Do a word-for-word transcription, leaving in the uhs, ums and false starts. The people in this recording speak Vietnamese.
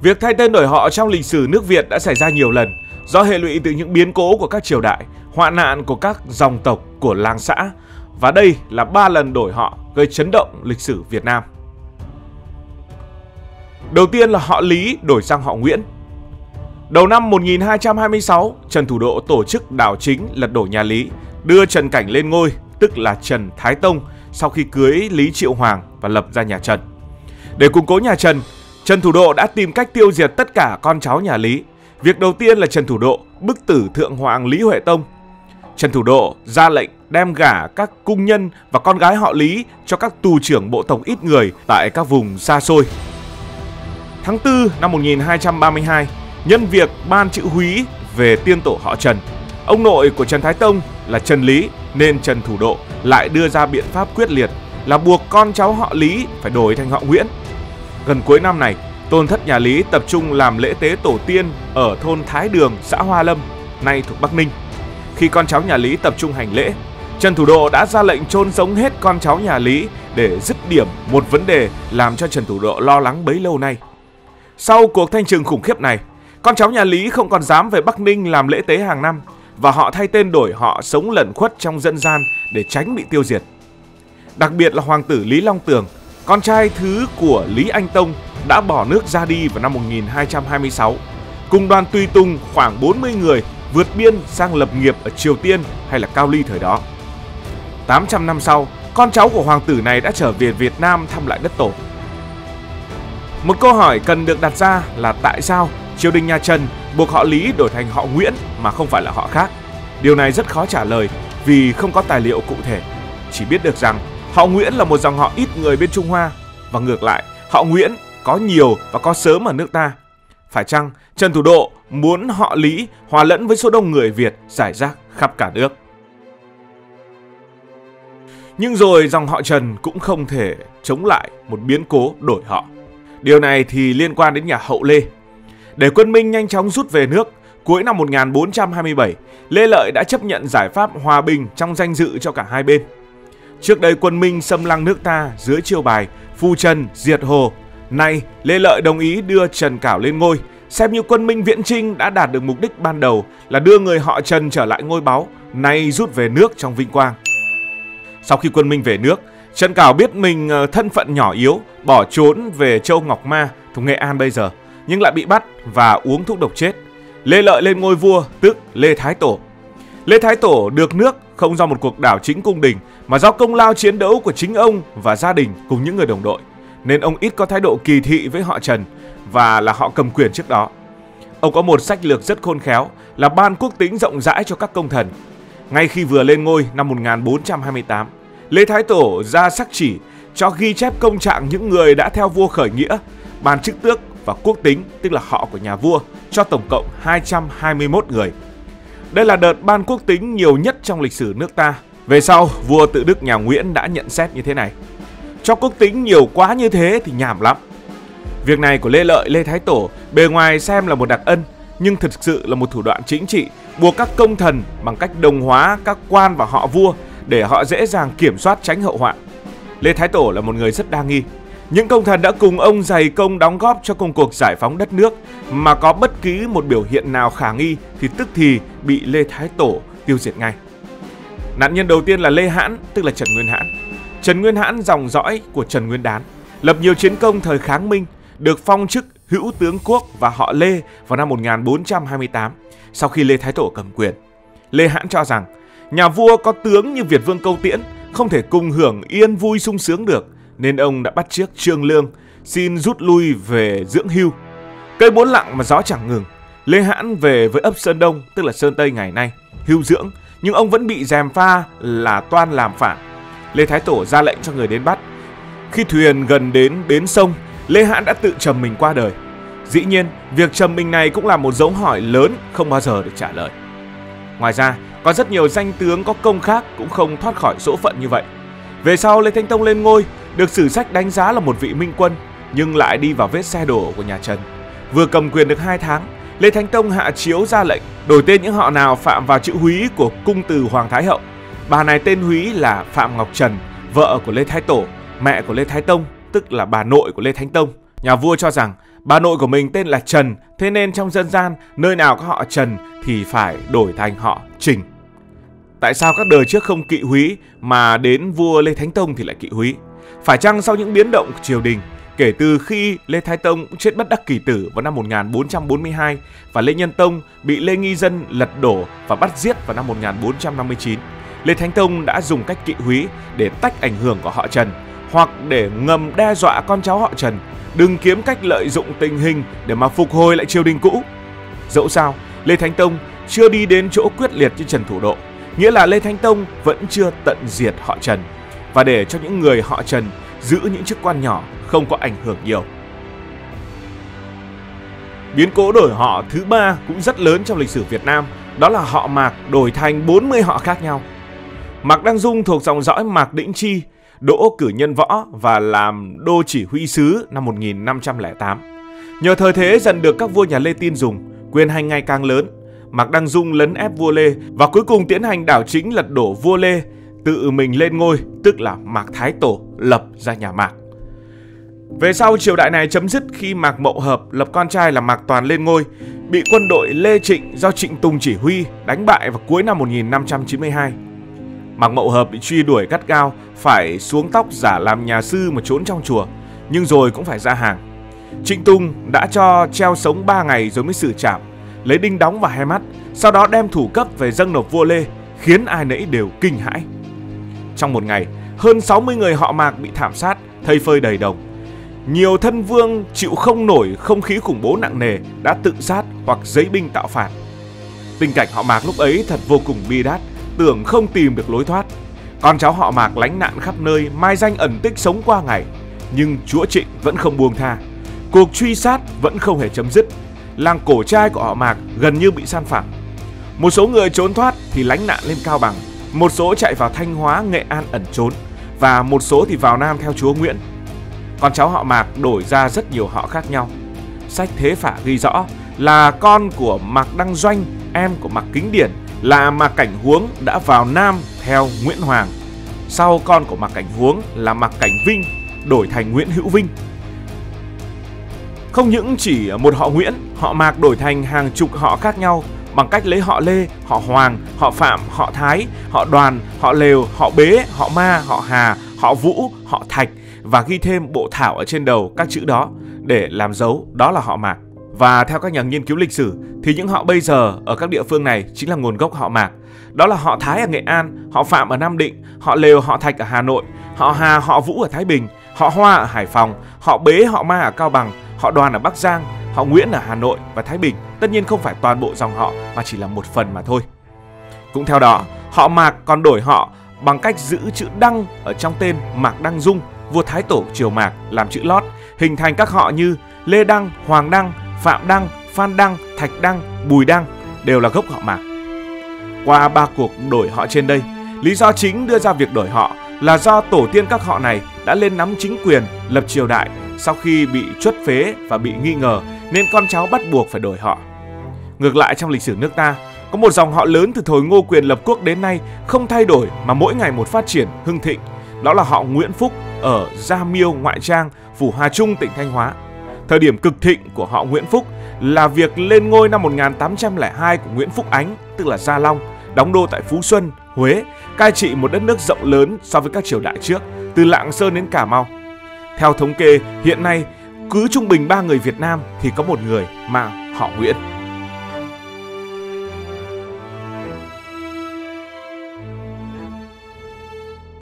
Việc thay tên đổi họ trong lịch sử nước Việt đã xảy ra nhiều lần do hệ lụy từ những biến cố của các triều đại, hoạn nạn của các dòng tộc, của làng xã. Và đây là ba lần đổi họ gây chấn động lịch sử Việt Nam. Đầu tiên là họ Lý đổi sang họ Nguyễn. Đầu năm một nghìn hai trăm hai mươi sáu, Trần Thủ Độ tổ chức đảo chính lật đổ nhà Lý, đưa Trần Cảnh lên ngôi, tức là Trần Thái Tông, sau khi cưới Lý Triệu Hoàng và lập ra nhà Trần. Để củng cố nhà Trần, Trần Thủ Độ đã tìm cách tiêu diệt tất cả con cháu nhà Lý. Việc đầu tiên là Trần Thủ Độ bức tử Thượng Hoàng Lý Huệ Tông. Trần Thủ Độ ra lệnh đem gả các cung nhân và con gái họ Lý cho các tù trưởng bộ tộc ít người tại các vùng xa xôi. Tháng tư năm một nghìn hai trăm ba mươi hai, nhân việc ban chữ húy về tiên tổ họ Trần, ông nội của Trần Thái Tông là Trần Lý, nên Trần Thủ Độ lại đưa ra biện pháp quyết liệt là buộc con cháu họ Lý phải đổi thành họ Nguyễn. Gần cuối năm này, tôn thất nhà Lý tập trung làm lễ tế tổ tiên ở thôn Thái Đường, xã Hoa Lâm, nay thuộc Bắc Ninh. Khi con cháu nhà Lý tập trung hành lễ, Trần Thủ Độ đã ra lệnh chôn sống hết con cháu nhà Lý để dứt điểm một vấn đề làm cho Trần Thủ Độ lo lắng bấy lâu nay. Sau cuộc thanh trừng khủng khiếp này, con cháu nhà Lý không còn dám về Bắc Ninh làm lễ tế hàng năm và họ thay tên đổi họ sống lẩn khuất trong dân gian để tránh bị tiêu diệt. Đặc biệt là hoàng tử Lý Long Tường, con trai thứ của Lý Anh Tông, đã bỏ nước ra đi vào năm một nghìn hai trăm hai mươi sáu, cùng đoàn tùy tùng khoảng bốn mươi người vượt biên sang lập nghiệp ở Triều Tiên hay là Cao Ly thời đó. tám trăm năm sau, con cháu của hoàng tử này đã trở về Việt Nam thăm lại đất tổ. Một câu hỏi cần được đặt ra là tại sao triều đình nhà Trần buộc họ Lý đổi thành họ Nguyễn mà không phải là họ khác? Điều này rất khó trả lời vì không có tài liệu cụ thể. Chỉ biết được rằng họ Nguyễn là một dòng họ ít người bên Trung Hoa, và ngược lại, họ Nguyễn có nhiều và có sớm ở nước ta. Phải chăng Trần Thủ Độ muốn họ Lý hòa lẫn với số đông người Việt rải rác khắp cả nước? Nhưng rồi dòng họ Trần cũng không thể chống lại một biến cố đổi họ. Điều này thì liên quan đến nhà Hậu Lê. Để quân Minh nhanh chóng rút về nước, cuối năm một nghìn bốn trăm hai mươi bảy, Lê Lợi đã chấp nhận giải pháp hòa bình trong danh dự cho cả hai bên. Trước đây quân Minh xâm lăng nước ta dưới chiêu bài Phu Trần diệt Hồ. Nay Lê Lợi đồng ý đưa Trần Cảo lên ngôi, xem như quân Minh viễn chinh đã đạt được mục đích ban đầu là đưa người họ Trần trở lại ngôi báu, nay rút về nước trong vinh quang. Sau khi quân Minh về nước, Trần Cảo biết mình thân phận nhỏ yếu, bỏ trốn về Châu Ngọc Ma thuộc Nghệ An bây giờ, nhưng lại bị bắt và uống thuốc độc chết. Lê Lợi lên ngôi vua, tức Lê Thái Tổ. Lê Thái Tổ được nước không do một cuộc đảo chính cung đình, mà do công lao chiến đấu của chính ông và gia đình cùng những người đồng đội, nên ông ít có thái độ kỳ thị với họ Trần và là họ cầm quyền trước đó. Ông có một sách lược rất khôn khéo là ban quốc tính rộng rãi cho các công thần. Ngay khi vừa lên ngôi năm một nghìn bốn trăm hai mươi tám, Lê Thái Tổ ra sắc chỉ cho ghi chép công trạng những người đã theo vua khởi nghĩa, ban chức tước và quốc tính, tức là họ của nhà vua, cho tổng cộng hai trăm hai mươi mốt người. Đây là đợt ban quốc tính nhiều nhất trong lịch sử nước ta. Về sau, vua Tự Đức nhà Nguyễn đã nhận xét như thế này: cho quốc tính nhiều quá như thế thì nhàm lắm. Việc này của Lê Lợi, Lê Thái Tổ bề ngoài xem là một đặc ân, nhưng thực sự là một thủ đoạn chính trị buộc các công thần bằng cách đồng hóa các quan và họ vua để họ dễ dàng kiểm soát tránh hậu hoạn. Lê Thái Tổ là một người rất đa nghi. Những công thần đã cùng ông dày công đóng góp cho công cuộc giải phóng đất nước, mà có bất kỳ một biểu hiện nào khả nghi thì tức thì bị Lê Thái Tổ tiêu diệt ngay. Nạn nhân đầu tiên là Lê Hãn, tức là Trần Nguyên Hãn. Trần Nguyên Hãn dòng dõi của Trần Nguyên Đán, lập nhiều chiến công thời kháng Minh, được phong chức hữu tướng quốc và họ Lê vào năm một nghìn bốn trăm hai mươi tám, sau khi Lê Thái Tổ cầm quyền. Lê Hãn cho rằng nhà vua có tướng như Việt Vương Câu Tiễn không thể cùng hưởng yên vui sung sướng được, nên ông đã bắt chước Trương Lương xin rút lui về dưỡng hưu. Cây bốn lặng mà gió chẳng ngừng, Lê Hãn về với ấp Sơn Đông, tức là Sơn Tây ngày nay, hưu dưỡng, nhưng ông vẫn bị gièm pha là toan làm phản. Lê Thái Tổ ra lệnh cho người đến bắt. Khi thuyền gần đến bến sông, Lê Hãn đã tự trầm mình qua đời. Dĩ nhiên, việc trầm mình này cũng là một dấu hỏi lớn không bao giờ được trả lời. Ngoài ra, có rất nhiều danh tướng có công khác cũng không thoát khỏi số phận như vậy. Về sau, Lê Thánh Tông lên ngôi, được sử sách đánh giá là một vị minh quân, nhưng lại đi vào vết xe đổ của nhà Trần. Vừa cầm quyền được hai tháng, Lê Thánh Tông hạ chiếu ra lệnh đổi tên những họ nào phạm vào chữ húy của cung từ Hoàng Thái Hậu. Bà này tên húy là Phạm Ngọc Trần, vợ của Lê Thái Tổ, mẹ của Lê Thái Tông, tức là bà nội của Lê Thánh Tông. Nhà vua cho rằng Bà nội của mình tên là Trần, thế nên trong dân gian nơi nào có họ Trần thì phải đổi thành họ Trình. Tại sao các đời trước không kỵ Húy mà đến vua Lê Thánh Tông thì lại kỵ Húy? Phải chăng sau những biến động của triều đình, kể từ khi Lê Thái Tông chết bất đắc kỳ tử vào năm một nghìn bốn trăm bốn mươi hai và Lê Nhân Tông bị Lê Nghi Dân lật đổ và bắt giết vào năm một nghìn bốn trăm năm mươi chín, Lê Thánh Tông đã dùng cách kỵ Húy để tách ảnh hưởng của họ Trần, hoặc để ngầm đe dọa con cháu họ Trần đừng kiếm cách lợi dụng tình hình để mà phục hồi lại triều đình cũ? Dẫu sao, Lê Thánh Tông chưa đi đến chỗ quyết liệt như Trần Thủ Độ, nghĩa là Lê Thánh Tông vẫn chưa tận diệt họ Trần và để cho những người họ Trần giữ những chức quan nhỏ không có ảnh hưởng nhiều. Biến cố đổi họ thứ ba cũng rất lớn trong lịch sử Việt Nam, đó là họ Mạc đổi thành bốn mươi họ khác nhau. Mạc Đăng Dung thuộc dòng dõi Mạc Đĩnh Chi, đỗ cử nhân võ và làm đô chỉ huy sứ năm một nghìn năm trăm lẻ tám. Nhờ thời thế dần được các vua nhà Lê tin dùng, quyền hành ngày càng lớn, Mạc Đăng Dung lấn ép vua Lê và cuối cùng tiến hành đảo chính lật đổ vua Lê, tự mình lên ngôi, tức là Mạc Thái Tổ, lập ra nhà Mạc. Về sau, triều đại này chấm dứt khi Mạc Mậu Hợp lập con trai là Mạc Toàn lên ngôi, bị quân đội Lê Trịnh do Trịnh Tùng chỉ huy đánh bại vào cuối năm một nghìn năm trăm chín mươi hai. Mạc Mậu Hợp bị truy đuổi gắt gao, phải xuống tóc giả làm nhà sư mà trốn trong chùa, nhưng rồi cũng phải ra hàng. Trịnh Tùng đã cho treo sống ba ngày rồi mới xử trảm, lấy đinh đóng vào hai mắt, sau đó đem thủ cấp về dâng nộp vua Lê, khiến ai nấy đều kinh hãi. Trong một ngày, hơn sáu mươi người họ Mạc bị thảm sát, thây phơi đầy đồng. Nhiều thân vương chịu không nổi không khí khủng bố nặng nề đã tự sát hoặc giấy binh tạo phản. Tình cảnh họ Mạc lúc ấy thật vô cùng bi đát, tưởng không tìm được lối thoát. Con cháu họ Mạc lánh nạn khắp nơi, mai danh ẩn tích sống qua ngày, nhưng chúa Trịnh vẫn không buông tha. Cuộc truy sát vẫn không hề chấm dứt. Làng cổ trai của họ Mạc gần như bị san phẳng. Một số người trốn thoát thì lánh nạn lên Cao Bằng, một số chạy vào Thanh Hóa, Nghệ An ẩn trốn, và một số thì vào Nam theo chúa Nguyễn. Con cháu họ Mạc đổi ra rất nhiều họ khác nhau. Sách Thế Phả ghi rõ là con của Mạc Đăng Doanh, em của Mạc Kính Điển, là Mạc Cảnh Huống đã vào Nam theo Nguyễn Hoàng. Sau con của Mạc Cảnh Huống là Mạc Cảnh Vinh đổi thành Nguyễn Hữu Vinh. Không những chỉ một họ Nguyễn, họ Mạc đổi thành hàng chục họ khác nhau bằng cách lấy họ Lê, họ Hoàng, họ Phạm, họ Thái, họ Đoàn, họ Lều, họ Bế, họ Ma, họ Hà, họ Vũ, họ Thạch và ghi thêm bộ thảo ở trên đầu các chữ đó để làm dấu đó là họ Mạc. Và theo các nhà nghiên cứu lịch sử thì những họ bây giờ ở các địa phương này chính là nguồn gốc họ Mạc. Đó là họ Thái ở Nghệ An, họ Phạm ở Nam Định, họ Lều, họ Thạch ở Hà Nội, họ Hà, họ Vũ ở Thái Bình, họ Hoa ở Hải Phòng, họ Bế, họ Ma ở Cao Bằng, họ Đoàn ở Bắc Giang, họ Nguyễn ở Hà Nội và Thái Bình. Tất nhiên không phải toàn bộ dòng họ mà chỉ là một phần mà thôi. Cũng theo đó, họ Mạc còn đổi họ bằng cách giữ chữ Đăng ở trong tên Mạc Đăng Dung, vua Thái Tổ triều Mạc, làm chữ lót, hình thành các họ như Lê Đăng, Hoàng Đăng, Phạm Đăng, Phan Đăng, Thạch Đăng, Bùi Đăng, đều là gốc họ Mạc. Qua ba cuộc đổi họ trên đây, lý do chính đưa ra việc đổi họ là do tổ tiên các họ này đã lên nắm chính quyền, lập triều đại sau khi bị truất phế và bị nghi ngờ, nên con cháu bắt buộc phải đổi họ. Ngược lại, trong lịch sử nước ta, có một dòng họ lớn từ thời Ngô Quyền lập quốc đến nay không thay đổi mà mỗi ngày một phát triển, hưng thịnh. Đó là họ Nguyễn Phúc ở Gia Miêu, Ngoại Trang, Phủ Hà Trung, tỉnh Thanh Hóa. Thời điểm cực thịnh của họ Nguyễn Phúc là việc lên ngôi năm một nghìn tám trăm lẻ hai của Nguyễn Phúc Ánh, tức là Gia Long, đóng đô tại Phú Xuân, Huế, cai trị một đất nước rộng lớn so với các triều đại trước, từ Lạng Sơn đến Cà Mau. Theo thống kê, hiện nay cứ trung bình ba người Việt Nam thì có một người mang họ Nguyễn.